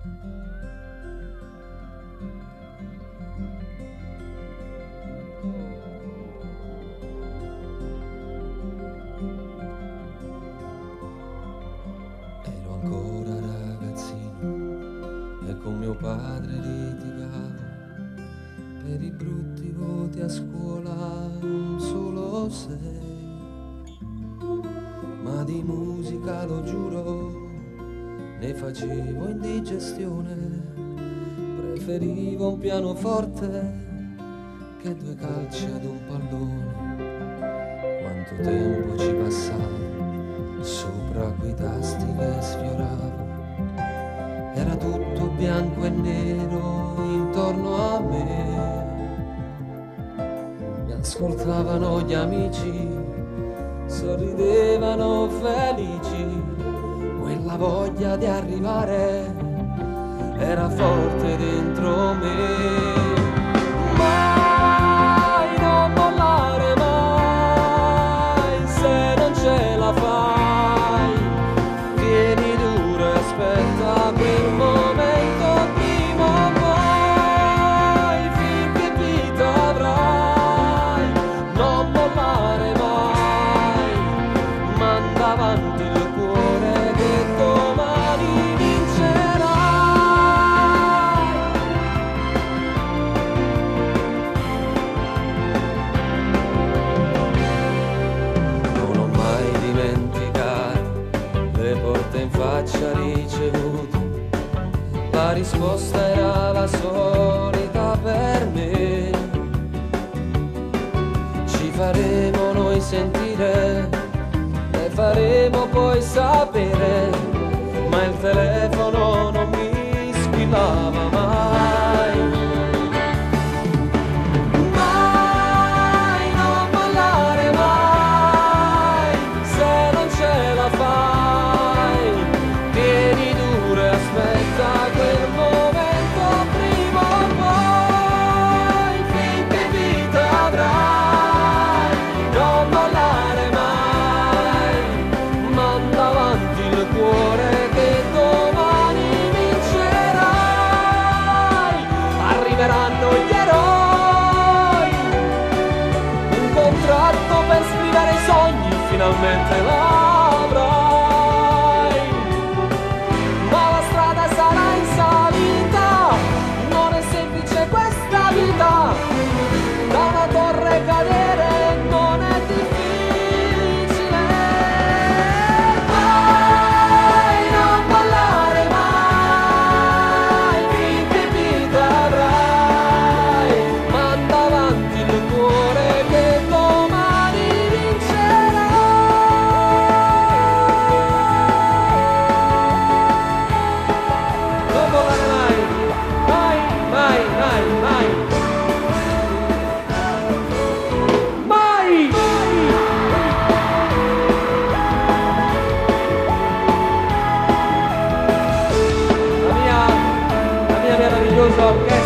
Ero ancora ragazzino e con mio padre litigavo per i brutti voti a scuola, solo sei. Ma di musica, lo giuro, ne facevo indigestione. Preferivo un pianoforte che due calci ad un pallone. Quanto tempo ci passavo sopra quei tasti che sfioravo. Era tutto bianco e nero intorno a me. Mi ascoltavano gli amici, sorridevano felici. Quella voglia di arrivare era forte dentro me. Mai, non mollare mai, se non ce la fai, tieni duro e aspetta quel momento, prima o poi, finché vita avrai. Non mollare mai, manda avanti il cuore che domani vincerai. Non ho mai dimenticato le porte in faccia ricevute. La risposta era la solita per me. Ci faremo noi sentire, le faremo poi sapere, ma il telefono non mi squillava mai. Mai, non mollare mai, se non ce la fai, tieni duro e aspetta quel momento, prima o poi, finché vita avrai. Non mollare mai, manda avanti il cuore che domani vincerai. Arriveranno gli eroi, un contratto per scrivere i sogni, finalmente l'avrai. Ma la strada sarà in salita, non è semplice questa vita. Da una torre cadere non è difficile. Mai, non mollare mai, finché vita avrai. Manda avanti il cuore che domani vincerai. Non mollare mai, mai, mai, mai, mai. Mai! La mia meravigliosa orchestra